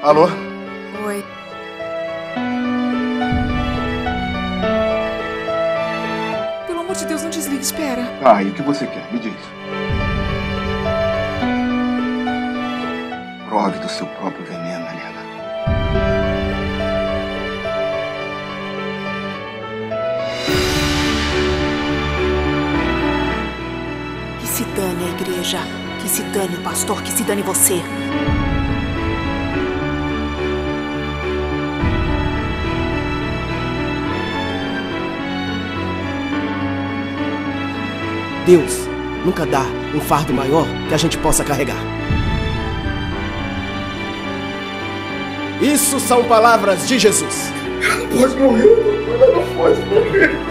Alô? Oi. Pelo amor de Deus, não desligue, espera. Ah, e o que você quer? Me diz. Prove do seu próprio veneno, Helena. Que se dane a igreja, que se dane o pastor, que se dane você. Deus nunca dá um fardo maior que a gente possa carregar. Isso são palavras de Jesus. Ela não pode morrer, ela não pode morrer.